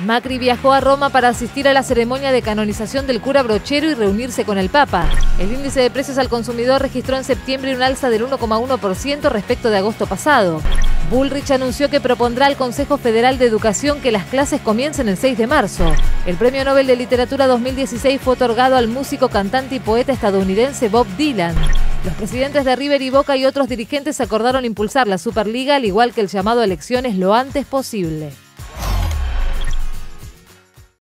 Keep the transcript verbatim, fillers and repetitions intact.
Macri viajó a Roma para asistir a la ceremonia de canonización del cura Brochero y reunirse con el Papa. El índice de precios al consumidor registró en septiembre un alza del uno coma uno por ciento respecto de agosto pasado. Bullrich anunció que propondrá al Consejo Federal de Educación que las clases comiencen el seis de marzo. El Premio Nobel de Literatura dos mil dieciséis fue otorgado al músico, cantante y poeta estadounidense Bob Dylan. Los presidentes de River y Boca y otros dirigentes acordaron impulsar la Superliga, al igual que el llamado a elecciones lo antes posible.